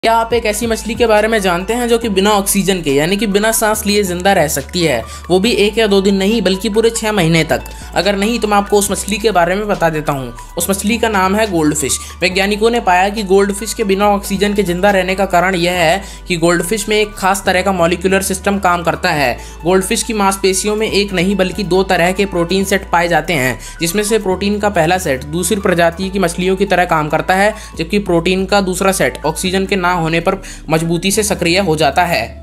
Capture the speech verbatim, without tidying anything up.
क्या आप एक ऐसी मछली के बारे में जानते हैं जो कि बिना ऑक्सीजन के यानी कि बिना सांस लिए जिंदा रह सकती है, वो भी एक या दो दिन नहीं बल्कि पूरे छः महीने तक। अगर नहीं तो मैं आपको उस मछली के बारे में बता देता हूँ। उस मछली का नाम है गोल्ड फिश। वैज्ञानिकों ने पाया कि गोल्ड फिश के बिना ऑक्सीजन के जिंदा रहने का कारण यह है कि गोल्ड फिश में एक खास तरह का मॉलिक्यूलर सिस्टम काम करता है। गोल्ड फिश की मांसपेशियों में एक नहीं बल्कि दो तरह के प्रोटीन सेट पाए जाते हैं, जिसमें से प्रोटीन का पहला सेट दूसरी प्रजाति की मछलियों की तरह काम करता है, जबकि प्रोटीन का दूसरा सेट ऑक्सीजन के ना होने पर मजबूती से सक्रिय हो जाता है।